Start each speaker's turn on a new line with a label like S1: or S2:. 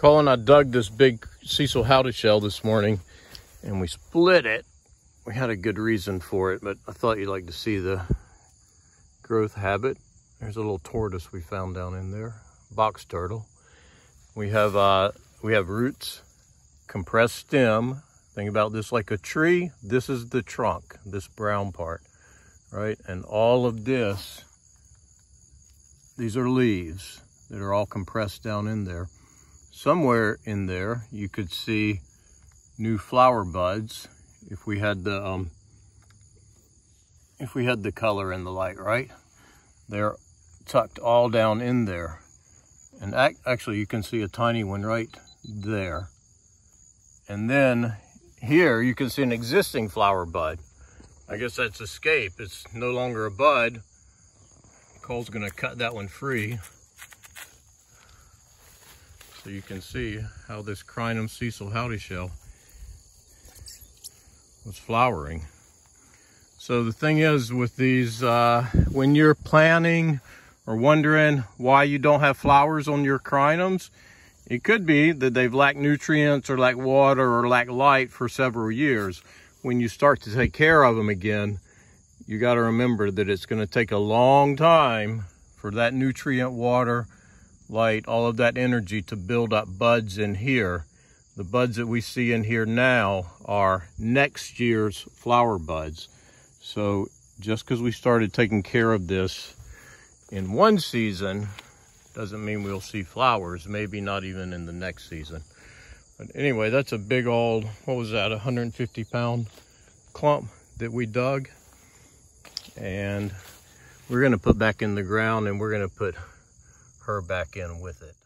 S1: Colin, I dug this big Cecil howdy shell this morning and we split it. We had a good reason for it, but I thought you'd like to see the growth habit. There's a little tortoise we found down in there, box turtle. We have roots, compressed stem. Think about this like a tree. This is the trunk, this brown part, right? And all of this, these are leaves that are all compressed down in there. Somewhere in there, you could see new flower buds if we had the color and the light, right? They're tucked all down in there. And actually, you can see a tiny one right there. And then here, you can see an existing flower bud. I guess that's escape. It's no longer a bud. Cole's gonna cut that one free. So you can see how this Crinum Cecil howdy shell was flowering. So the thing is with these, when you're planting or wondering why you don't have flowers on your crinums, it could be that they've lacked nutrients or lacked water or lacked light for several years. When you start to take care of them again, you got to remember that it's going to take a long time for that nutrient, water, light, all of that energy to build up buds in here. The buds that we see in here now are next year's flower buds. So just because we started taking care of this in one season doesn't mean we'll see flowers, maybe not even in the next season. But anyway, that's a big old, what was that, 150-pound clump that we dug. And we're gonna put back in the ground and we're gonna put her back in with it.